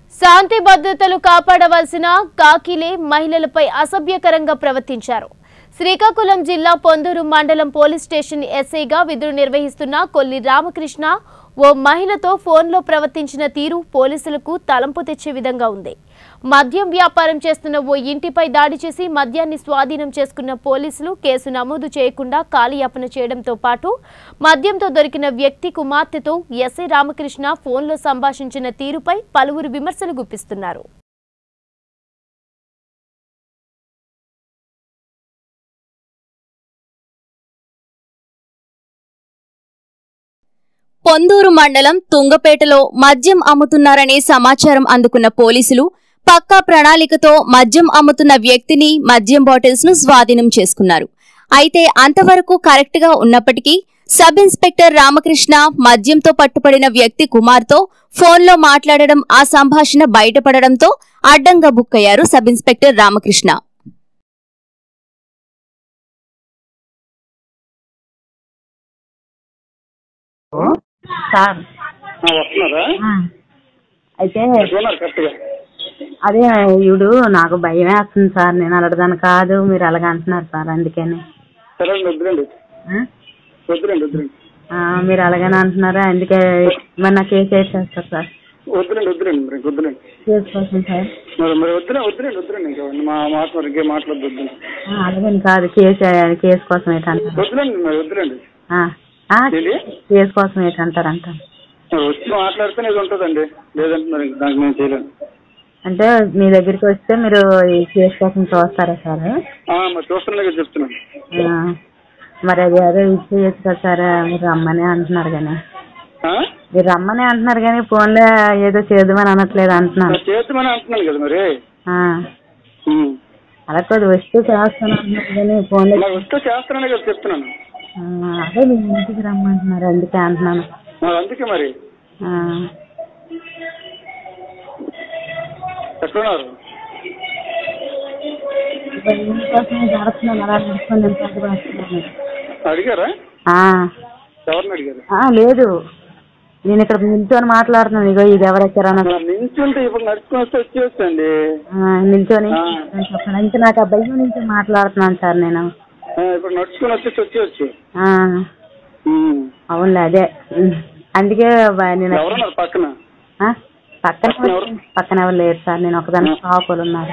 శాంతి భద్రతలు కాపాడవలసిన కాకిలే మహిళలపై అసభ్యకరంగా ప్రవర్తించారు. శ్రీకాకుళం జిల్లా పొందూరు మండలం పోలీస్ స్టేషన్ ఎస్ఐగా విధులు నిర్వహిస్తున్న కొల్లి రామకృష్ణ ఓ మహిళతో ఫోన్లో ప్రవర్తించిన తీరు పోలీసులకు తలంపు తెచ్చే విధంగా ఉంది. మద్యం వ్యాపారం చేస్తున్న ఓ ఇంటిపై దాడి చేసి మద్యాన్ని స్వాధీనం చేసుకున్న పోలీసులు కేసు నమోదు చేయకుండా కాలయాపన చేయడంతో పాటు మద్యంతో దొరికిన వ్యక్తి కుమార్తెతో ఎస్ఐ రామకృష్ణ ఫోన్లో సంభాషించిన తీరుపై పలువురు విమర్శలు గుప్పిస్తున్నారు. పొందూరు మండలం తుంగపేటలో మద్యం అమ్ముతున్నారనే సమాచారం అందుకున్న పోలీసులు పక్కా ప్రణాళికతో మద్యం అమ్ముతున్న వ్యక్తిని మద్యం బాటిల్స్ ను స్వాధీనం చేసుకున్నారు. అయితే అంతవరకు కరెక్ట్ గా ఉన్నప్పటికీ సబ్ ఇన్స్పెక్టర్ రామకృష్ణ మద్యంతో పట్టుపడిన వ్యక్తి కుమార్తో ఫోన్లో మాట్లాడడం, ఆ సంభాషణ బయటపడడంతో అడ్డంగా బుక్కయ్యారు సబ్ ఇన్స్పెక్టర్ రామకృష్ణ. సార్ అయితే అదే ఈవిడు నాకు భయం వేస్తుంది సార్. నేను అలాంటిదాన్ని కాదు, మీరు అలాగ అంటున్నారు సార్. అందుకని మీరు అలాగనే అంటున్నారా? అందుకే మరి నా కేసు వేసేస్తారు సార్. కేసు కోసం సార్ అలాగని కాదు, కేసు కోసం ఏంటంటారు? కేసు కోసం ఏంటంటారంట అంటే మీ దగ్గరికి వస్తే మీరు ఈ కేసు కోసం చూస్తారా సార్? మరి అది అదే ఇచ్చేయచ్చు కదా సార్. మీరు రమ్మని అంటున్నారు కానీ ఫోన్లో ఏదో చేద్దామని అనట్లేదు అంటున్నాను. అలా కొద్ది వస్తే చేస్తాను అంటున్నారు కానీ ఫోన్లో అదే మీ ఇంటికి రమ్మంటున్నారు, అందుకే అంటున్నాను. అందుకే మరి లేదు, నేను ఇక్కడ నిల్చొని మాట్లాడుతున్నాను. ఇగో ఇది ఎవరెక్కరా నిల్చుంటే ఇప్పుడు నడుచుకుని వస్తే వచ్చేస్తండి. నిల్చొని చెప్పండి. ఇంకా నాకు ఆ భయం నుంచి మాట్లాడుతున్నాను సార్. నేను ఇప్పుడు నడుచుకుని వచ్చేసి వచ్చేవచ్చు. అవునులే, అదే అందుకే నేను పక్కన ఎవరు లేరు సార్. నేను ఒకదాని షాపులు ఉన్నారు.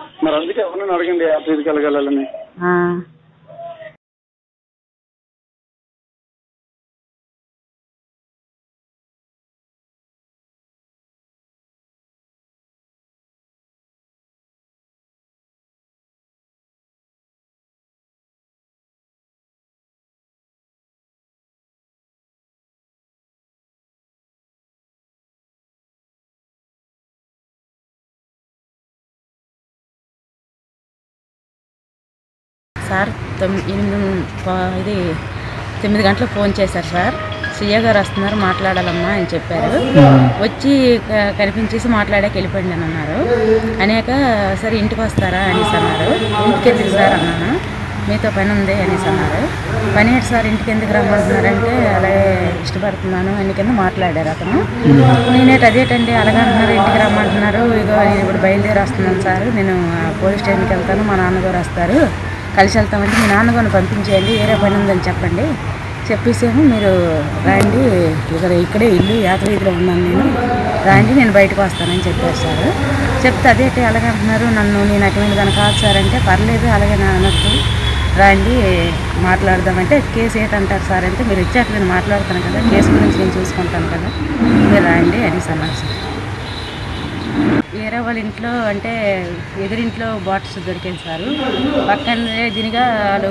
సార్ 9 గంటలకు ఫోన్ చేశారు సార్. సీఏ గారు వస్తున్నారు, మాట్లాడాలమ్మా అని చెప్పారు. వచ్చి కనిపించేసి మాట్లాడాక వెళ్ళిపోండి అని అన్నారు. అనేక సరే ఇంటికి వస్తారా అనేసి అన్నారు. ఇంటికి ఎందుకు సార్ అన్నాను. మీతో పని ఉంది అనేసి అన్నారు. పని ఏంటి సార్, ఇంటికి ఎందుకు రమ్మంటున్నారంటే అలాగే ఇష్టపడుతున్నాను అని కింద మాట్లాడారు అతను. నేనేటి అదేటండి అలాగే అంటున్నారు, ఇంటికి రమ్మంటున్నారు. ఇగో ఇప్పుడు బయలుదేరి వస్తున్నాను సార్, నేను పోలీస్ స్టేషన్కి వెళ్తాను, మా నాన్నగారు వస్తారు, కలిసి వెళ్తామంటే మీ నాన్నగారిని పంపించేయండి, వేరే పని ఉందని చెప్పండి, చెప్పేసేమో మీరు రాండి, ఇక్కడే ఇల్లు యాత్రవీధిలో ఉన్నాను నేను, రాండి నేను బయటకు వస్తానని చెప్పారు సార్. చెప్తే అదేంటి అలాగే అంటున్నారు, నేను అటువంటి దాన్ని కాదు సార్ అంటే పర్లేదు అలాగే నా అన్నట్టు రాండి మాట్లాడదామంటే కేసు ఏంటంటారు సార్ అంటే మీరు ఇచ్చాక నేను మాట్లాడతాను కదా, కేసు గురించి నేను చూసుకుంటాను కదా, మీరు రాండి అనేసి అన్నారు సార్. వేరే వాళ్ళ ఇంట్లో అంటే ఎదురింట్లో బాటిల్స్ దొరికింది సార్. పక్కనే దీనిగా వాళ్ళు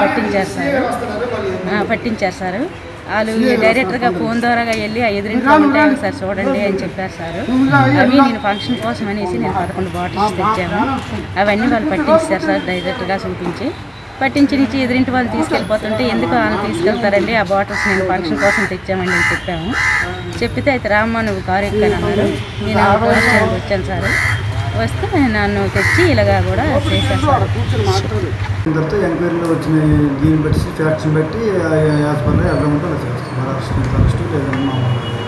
పట్టించారు సార్. వాళ్ళు డైరెక్టర్గా ఫోన్ ద్వారాగా వెళ్ళి ఆ ఎదురింట్లో ఉంటాయి సార్ చూడండి అని చెప్పారు సార్. అవి నేను ఫంక్షన్ కోసం అనేసి నేను 11 బాటిల్స్ తెచ్చాను. అవన్నీ వాళ్ళు పట్టించారు సార్, డైరెక్ట్గా చూపించి పట్టించి ఎదురింటి వాళ్ళు తీసుకెళ్ళిపోతుంటే ఎందుకు వాళ్ళు తీసుకెళ్తారండి, ఆ బాటిల్స్ నేను ఫంక్షన్ కోసం తెచ్చామండి అని చెప్పాము. చెప్పితే అయితే రామ్మా నువ్వు కారు ఎక్కానన్నారు. నేను పోలీస్ స్టేషన్కి వచ్చాను సార్. వస్తే నన్ను తెచ్చి ఇలాగా కూడా చేశారు సార్. ఎంక్వైరీలో వచ్చిన దీన్ని బట్టి ఫ్యాక్ట్స్ని బట్టి యాజ్ పర్ ఎలా ఉంటుందో చేస్తాం.